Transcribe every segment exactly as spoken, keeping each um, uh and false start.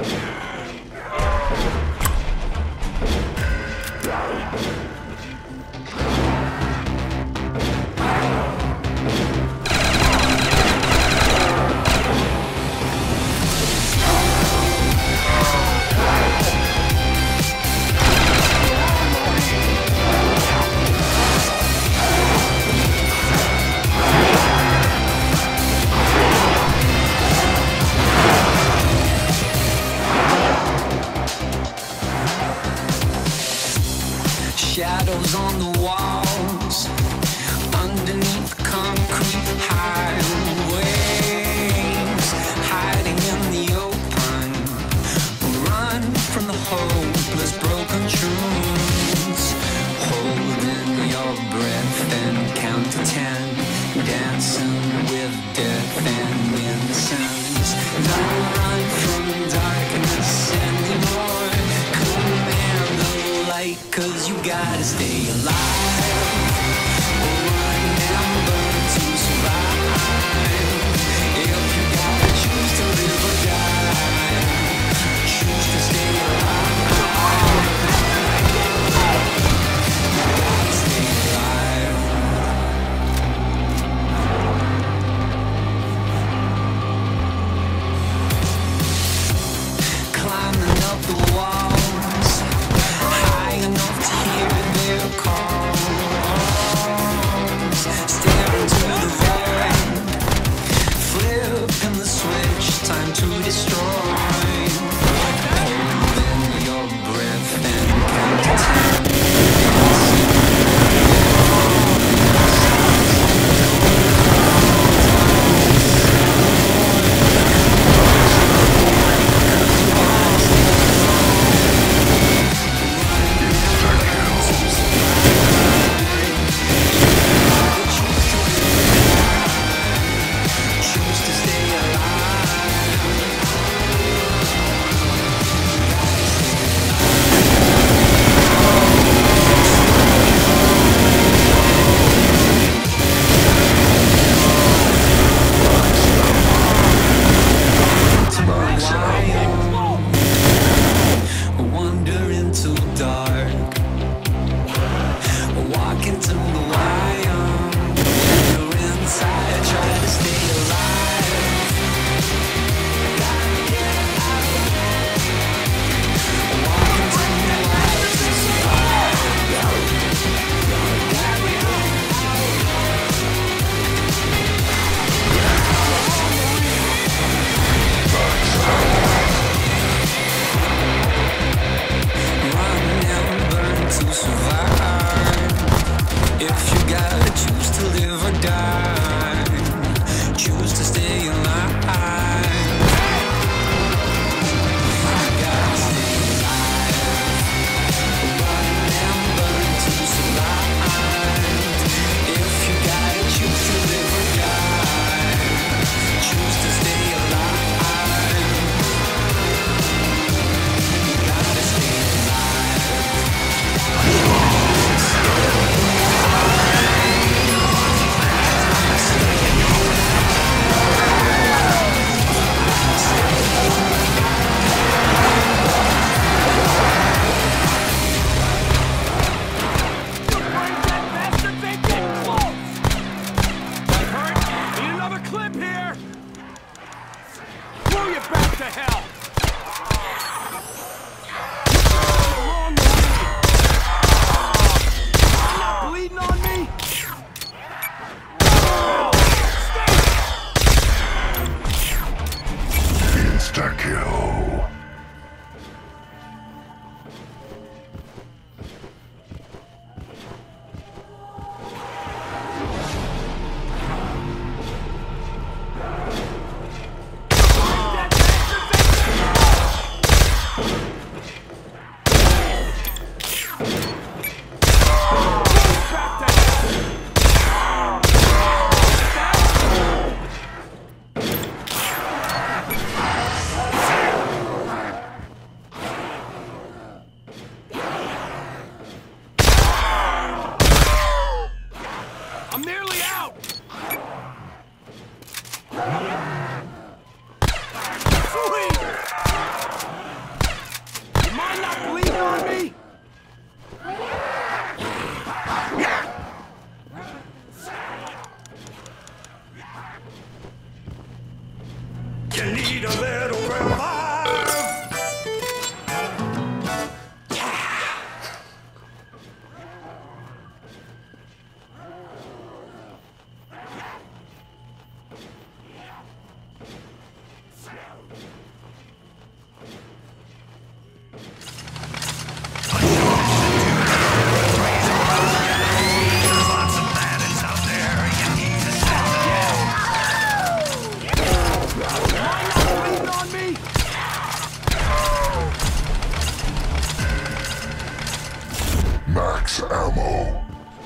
Shadows on the walls, underneath the concrete highways, hiding in the open, run from the hopeless broken truths, holding your breath and count to ten, dancing with death and innocence. Don't run from darkness anymore, command the light, 'cause you gotta stay alive. Remember to survive. If you gotta choose to live or die, choose to stay alive. You gotta stay alive. Climbing up the walls, high enough to hear their calls, staring to the void, flipping the switch, time to destroy, holding your breath and count to ten. Wander into dark, walk into the wire. You're inside, try to stay alive. Gotta get out. Walk into the wire to survive. To survive. If you gotta choose to live or die, choose to stay alive. You gotta stay alive. Remember to survive. If you gotta choose to live or die, choose to stay alive. You gotta stay alive. Max ammo.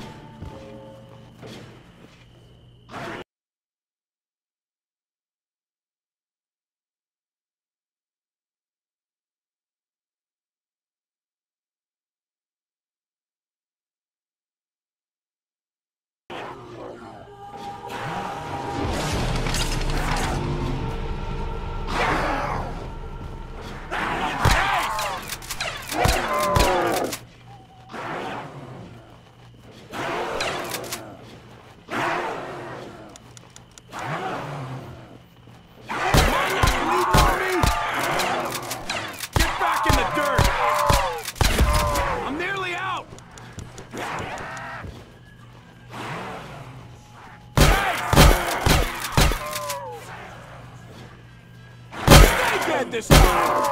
This time.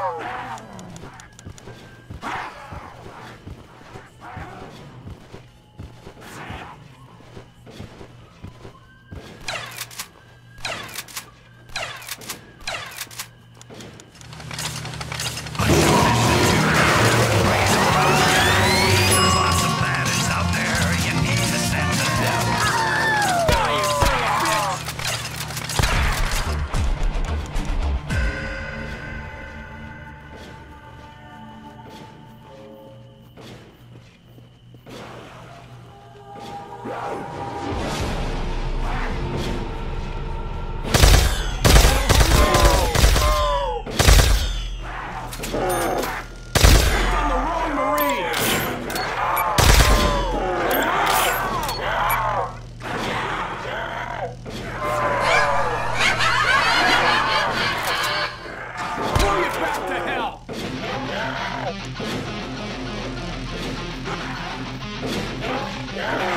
Yeah.